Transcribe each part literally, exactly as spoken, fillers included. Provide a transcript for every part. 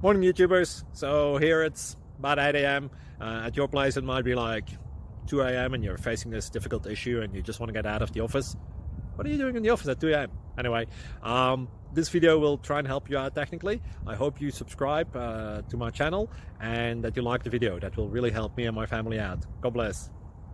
Morning YouTubers. So here it's about eight A M Uh, at your place it might be like two A M and you're facing this difficult issue and you just want to get out of the office. What are you doing in the office at two A M? Anyway, um, this video will try and help you out technically. I hope you subscribe uh, to my channel and that you like the video. That will really help me and my family out. God bless.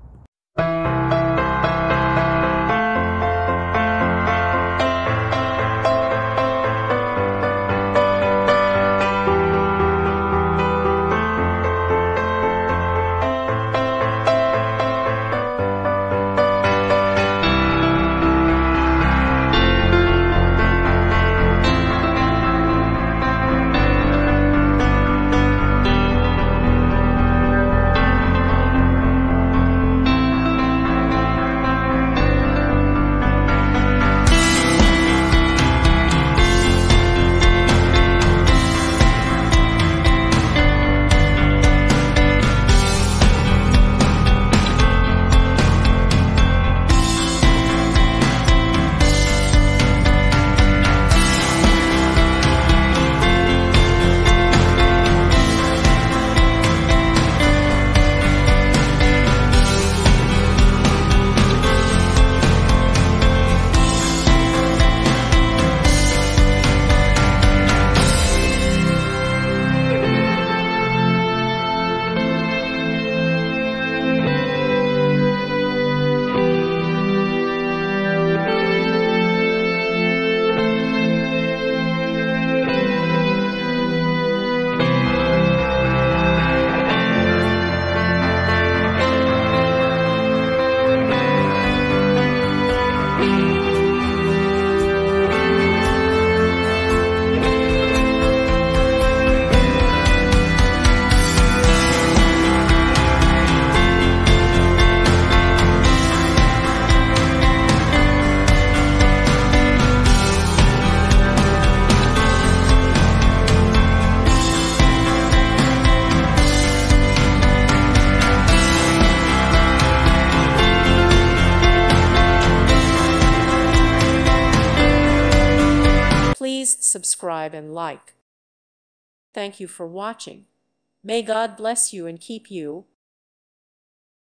Please subscribe and like. Thank you for watching. May God bless you and keep you.